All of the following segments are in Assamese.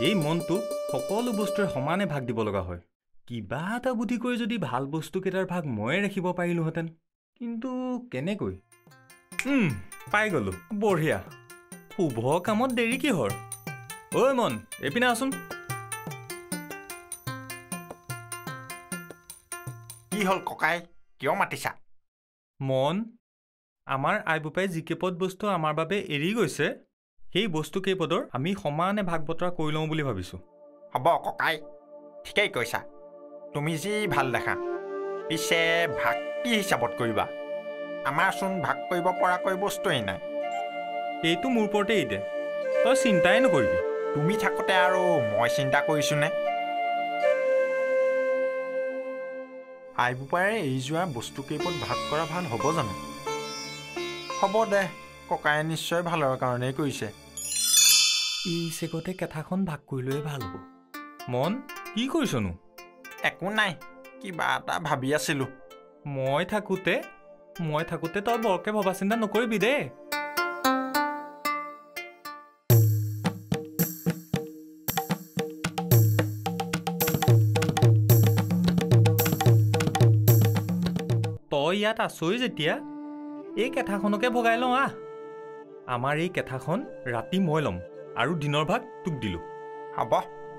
এই মনটো সকলো বস্তুৰ সমানে ভাগ দিব লগা হয়। কিবা এটা বুদ্ধি কৰি যদি ভাল বস্তুকেইটাৰ ভাগ ময়ে ৰাখিব পাৰিলোহেঁতেন, কিন্তু কেনেকৈ? পাই গ'লো, বঢ়িয়া। শুভ কামত দেৰি কিহৰ? ঐ মন, এইপিনে আছোন। কি হ'ল ককাই, কিয় মাতিছা? মন, আমাৰ আই বোপাই যিকেইপদ বস্তু আমাৰ বাবে এৰি গৈছে, সেই বস্তু কেইপদৰ আমি সমানে ভাগ বতৰা কৰি লওঁ বুলি ভাবিছোঁ। হ'ব ককাই, ঠিকেই কৈছা। তুমি যি ভাল দেখা। পিছে ভাগ কি হিচাপত কৰিবা? আমাৰচোন ভাগ কৰিব পৰাকৈ বস্তুৱেই নাই। এইটো মোৰ ওপৰতেই দে, তই চিন্তাই নকৰিবি। তুমি থাকোঁতে আৰু মই চিন্তা কৰিছোঁনে? আই বোপাৰে এৰি যোৱা বস্তু কেইপদ ভাগ কৰা ভাল হ'ব জানো? হ'ব দে, ককায়ে নিশ্চয় ভালৰ কাৰণেই কৰিছে। এই চেগতে কেঁঠাখন ভাগ কৰিলৈয়ে ভাল হ'ব। মন, কি কৰিছনো? একো নাই, কিবা এটা ভাবি আছিলোঁ। মই থাকোঁতে তই বৰকে ভবা চিন্তা নকৰিবি দেই। তই ইয়াত আছই যেতিয়া এই কেঁঠাখনকে ভগাই লওঁ আহ। আমাৰ এই কেঁঠাখন ৰাতি মই ল'ম আৰু দিনৰ ভাগ তোক দিলোঁ। হ'ব।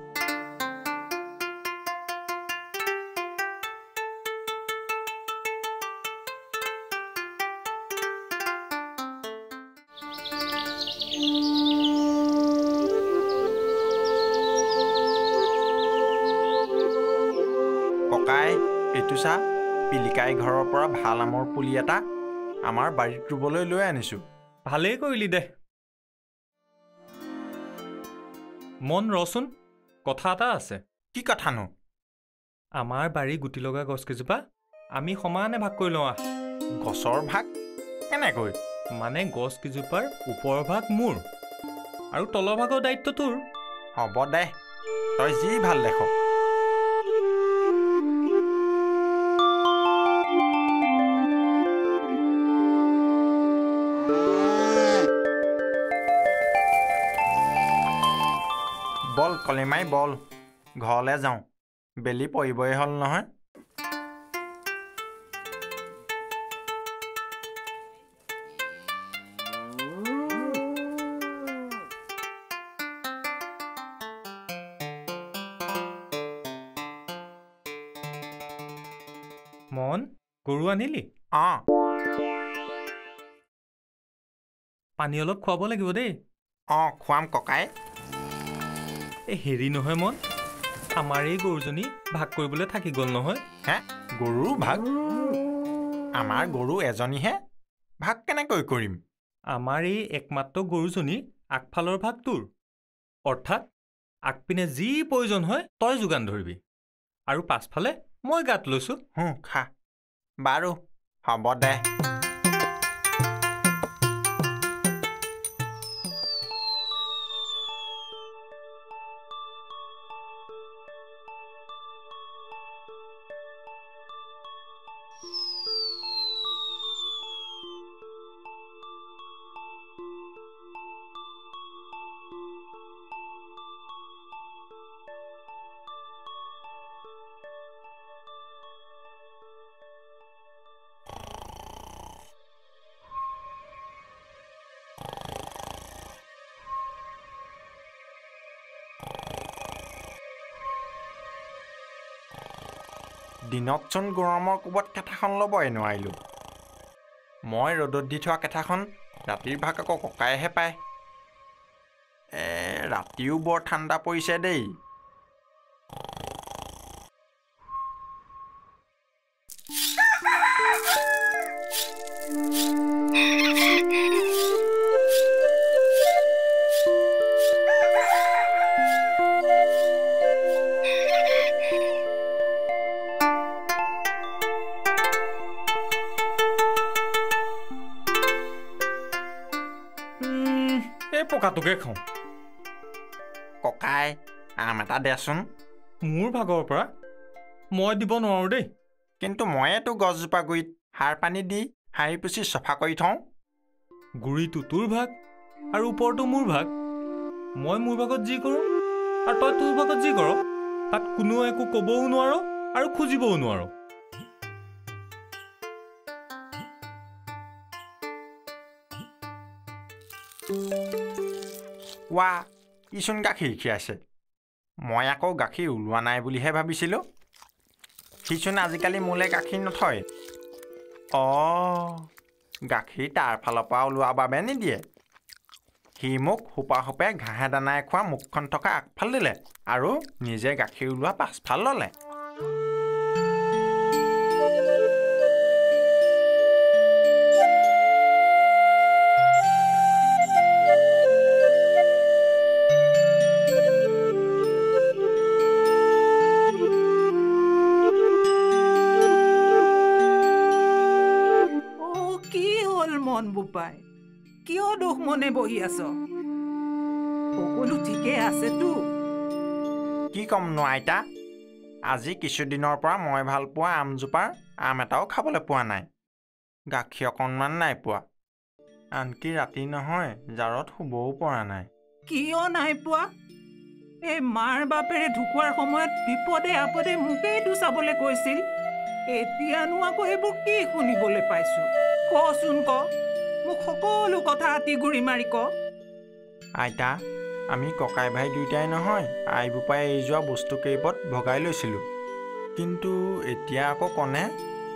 ককাই, এইটো চা, পিলিকাই ঘৰৰ পৰা ভাল আমৰ পুলি এটা আমাৰ বাৰীত ৰুবলৈ লৈ আনিছোঁ। ভালেই কৰিলি দে। মন ৰচোন, কথা এটা আছে। কি কথানো? আমাৰ বাৰী গুটি লগা গছকেইজোপা আমি সমানে ভাগ কৰি লওঁ আহ। গছৰ ভাগ? কেনেকৈ? মানে গছকেইজোপাৰ ওপৰৰ ভাগ মোৰ আৰু তলৰ ভাগৰ দায়িত্ব তোৰ। হ'ব দে, তই যি ভাল দেখ। বল কলিমাই বল, ঘৰলৈ যাওঁ। বেলি পৰিবই হ'ল নহয়। মন, গৰু আনিলি? অঁ। পানী অলপ খুৱাব লাগিব দেই। অঁ, খুৱাম ককাই। এই হেৰি নহয় মন, আমাৰ এই গৰুজনী ভাগ কৰিবলৈ থাকি গ'ল নহয়। হে, গৰুৰ ভাগ? আমাৰ গৰু এজনীহে, ভাগ কেনেকৈ কৰিম? আমাৰ এই একমাত্ৰ গৰুজনী আগফালৰ ভাগ তোৰ, অৰ্থাৎ আগপিনে যি প্ৰয়োজন হয় তই যোগান ধৰিবি আৰু পাছফালে মই গাত লৈছোঁ। খা। বাৰু, হ'ব দে। দিনতচোন গৰমৰ কোবত কেঁঠাখন ল'বই নোৱাৰিলোঁ। মই ৰ'দত দি থোৱা কেঁঠাখন ৰাতিৰ ভাগ আকৌ ককাইহে পায়। ৰাতিও বৰ ঠাণ্ডা পৰিছে দেই। পকাটোকে খাওঁ। ককাই, আম এটা দেচোন। মোৰ ভাগৰ পৰা মই দিব নোৱাৰোঁ দেই। কিন্তু ময়েতো গছজোপা গুৰিত সাৰ পানী দি সাৰি পুচি চফা কৰি থওঁ। গুৰিটো তোৰ ভাগ আৰু ওপৰটো মোৰ ভাগ। মই মোৰ ভাগত যি কৰোঁ আৰু তই তোৰ ভাগত যি কৰ তাত কোনো একো ক'বও নোৱাৰ আৰু খুজিবও নোৱাৰ। ৱা ইচোন গাখীৰ খীৰাইছে। মই আকৌ গাখীৰ ওলোৱা নাই বুলিহে ভাবিছিলোঁ। সিচোন আজিকালি মোলৈ গাখীৰ নথয়। গাখীৰ তাৰ ফালৰ পৰা ওলোৱাৰ বাবে নিদিয়ে। সি মোক সোপে ঘাঁহে দানাই খোৱা মুখখন থকা আগফাল দিলে আৰু নিজে গাখীৰ ওলোৱা পাছফাল ল'লে। মন বোপাই, কিয় দুখ মনে বহি আছ? সকলো ঠিকে আছেতো? কি ক'মনো আইতা, আজি কিছুদিনৰ পৰা মই ভাল পোৱা আমজোপাৰ আম এটাও খাবলৈ পোৱা নাই। গাখীৰ অকণমান নাই পোৱা। আনকি ৰাতি নহয় জাৰত শুবও পৰা নাই। কিয় নাই পোৱা? এই মাৰ বাপেৰে ঢুকোৱাৰ সময়ত বিপদে আপদে মোকেইতো চাবলৈ কৈছিল। এতিয়ানো আকৌ এইবোৰ কি শুনিবলৈ পাইছো? কচোন ক, মোক সকলো কথা আতি গুৰি মাৰি ক। আইতা, আমি ককাই ভাই দুয়োটাই নহয় আই বোপাই এৰি যোৱা বস্তু কেইপদ ভগাই লৈছিলোঁ। কিন্তু এতিয়া আকৌ কনে?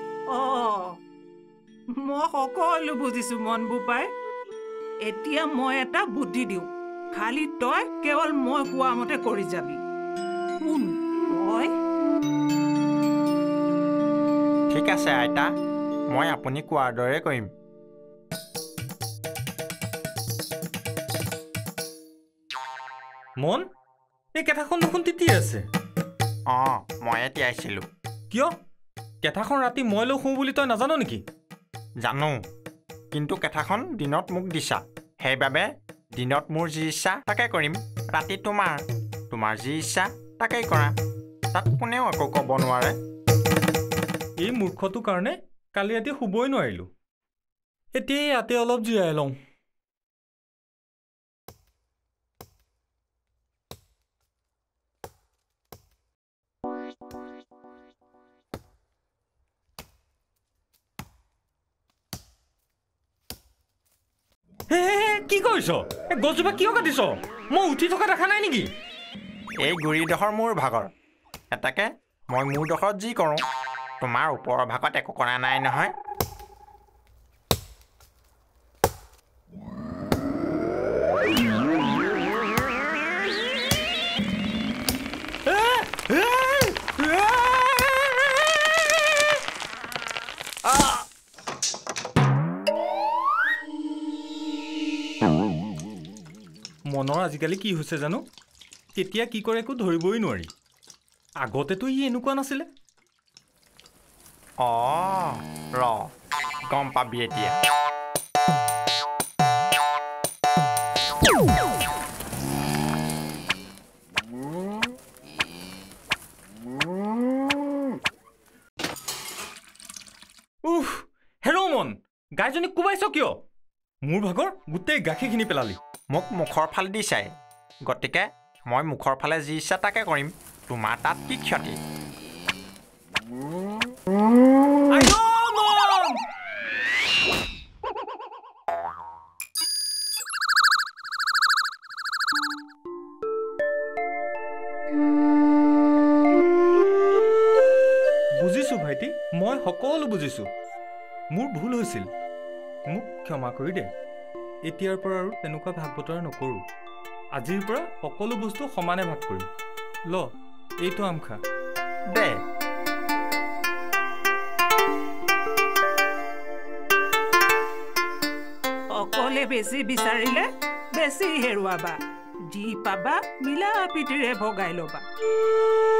মই সকলো বুজিছোঁ মন বোপাই। এতিয়া মই এটা বুদ্ধি দিওঁ, খালি তই কেৱল মই কোৱা মতে কৰি যাবি। শুন তই। ঠিক আছে আইতা, মই আপুনি কোৱাৰ দৰে কৰিম। মন, এই কেঁঠাখন দেখোন তিতি আছে। ময়ে তিয়াইছিলোঁ। কিয়? কেঁঠাখন ৰাতি মই লৈ শুওঁ বুলি তই নাজানো নেকি? জানো, কিন্তু কেঁঠাখন দিনত মোক দিছা। সেইবাবে দিনত মোৰ যি ইচ্ছা তাকে কৰিম, ৰাতি তোমাৰ যি ইচ্ছা তাকেই কৰা। তাত কোনেও একো ক'ব নোৱাৰে। এই মূৰ্খটোৰ কাৰণে কালি ৰাতি শুবই নোৱাৰিলোঁ। এতিয়া ইয়াতে অলপ জিৰাই লওঁ। কি কৰিছ? এই গছজোপা কিয় কাটিছ? মই উঠি থকা দেখা নাই নেকি? এই গুৰিডোখৰ মোৰ ভাগৰ। এটাকে মই মোৰ ডোখৰত যি কৰোঁ, তোমাৰ ওপৰৰ ভাগত একো কৰা নাই নহয়। মনৰ আজিকালি কি হৈছে জানো? কেতিয়া কি কৰে একো ধৰিবই নোৱাৰি। আগতেতো ই এনেকুৱা নাছিলে। গম পাবি এতিয়া। হেৰ মন, গাইজনীক কোবাইছ কিয়? মোৰ ভাগৰ গোটেই গাখীৰখিনি পেলালি। মোক মুখৰ ফাল দি চাই, গতিকে মই মুখৰ ফালে যি ইচ্ছা তাকে কৰিম। তোমাৰ তাত কি ক্ষতি? বুজিছোঁ ভাইটি, মই সকলো বুজিছোঁ। মোৰ ভুল হৈছিল, মোক ক্ষমা কৰি দে। এতিয়াৰ পৰা আৰু তেনেকুৱা ভাগ বতৰা নকৰোঁ। আজিৰ পৰা সকলো বস্তু সমানে ভাগ কৰিম। ল, এইটো আম খা। দে। অকলে বেছি বিচাৰিলে বেছি হেৰুৱাবা, যি পাবা মিলা প্ৰীতিৰে ভগাই ল'বা।